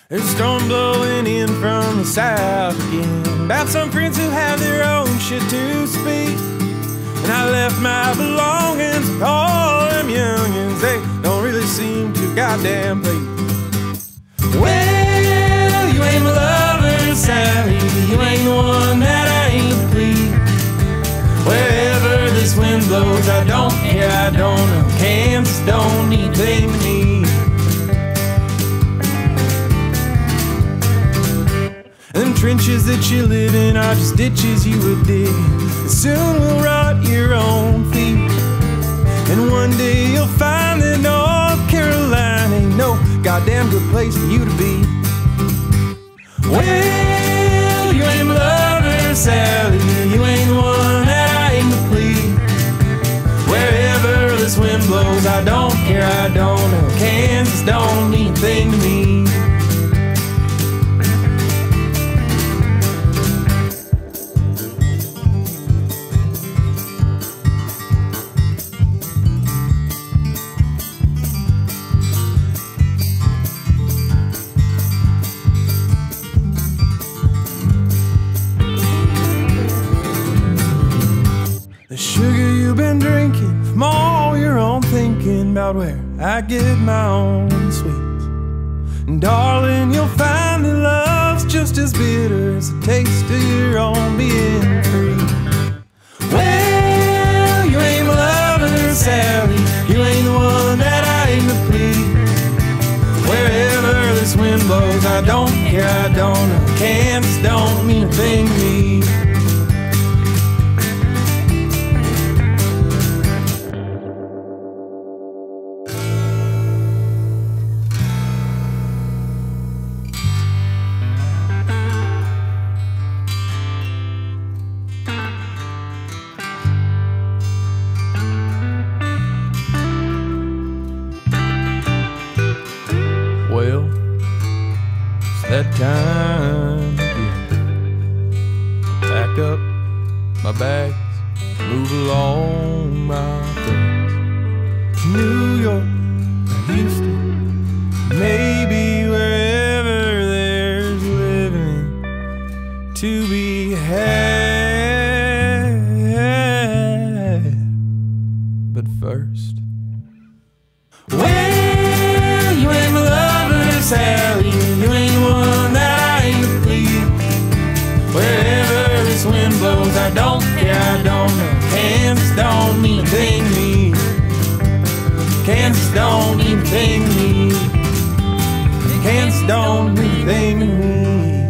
There's a storm blowing in from the south again, about some friends who have their own shit to speak. And I left my belongings with all them youngins. They don't really seem too goddamn pleased. Well, you ain't my lover, Sally. You ain't the one that I aim to please. Wherever this wind blows, I don't care, I don't know. Kansas don't need a thing to me. Them trenches that you live in are just ditches you would dig, and soon will rot your own feet. And one day you'll find that North Carolina ain't no goddamn good place for you to be. Well, you ain't my lover, Sally. You ain't the one that I aim to please. Wherever this wind blows, I don't care, I don't know. Kansas don't mean a thing to me. The sugar you've been drinking from all your own thinking about where I get my own sweets. And darling, you'll find that love's just as bitter as the taste of your own being free. Well, you ain't my lover, Sally. You ain't the one that I aim to please. Wherever this wind blows, I don't care, I don't know. Kansas don't mean a thing to me. Well, it's that time again. Pack up my bags, move along, my friends. To New York or Houston, maybe wherever there's living to be had. But first, well, you ain't my lover, Sally. You ain't the one that I aim to please. Wherever this wind blows, I don't care, I don't know. Kansas don't mean a thing to me. Kansas don't mean a thing to me. Kansas don't mean a thing to me.